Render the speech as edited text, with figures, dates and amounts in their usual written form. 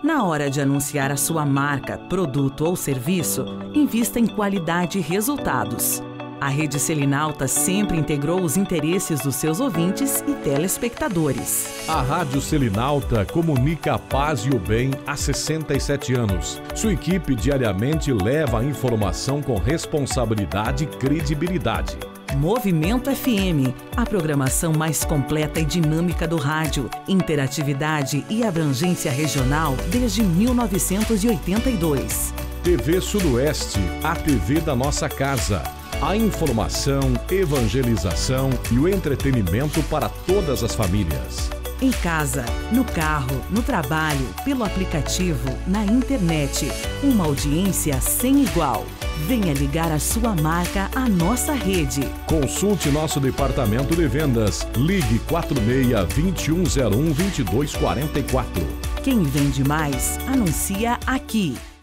Na hora de anunciar a sua marca, produto ou serviço, invista em qualidade e resultados. A Rede Selinalta sempre integrou os interesses dos seus ouvintes e telespectadores. A Rádio Selinalta comunica a paz e o bem há 67 anos. Sua equipe diariamente leva a informação com responsabilidade e credibilidade. Movimento FM, a programação mais completa e dinâmica do rádio, interatividade e abrangência regional desde 1982. TV Sudoeste, a TV da nossa casa. A informação, evangelização e o entretenimento para todas as famílias. Em casa, no carro, no trabalho, pelo aplicativo, na internet. Uma audiência sem igual. Venha ligar a sua marca à nossa rede. Consulte nosso departamento de vendas. Ligue 46-2101-2244. Quem vende mais, anuncia aqui.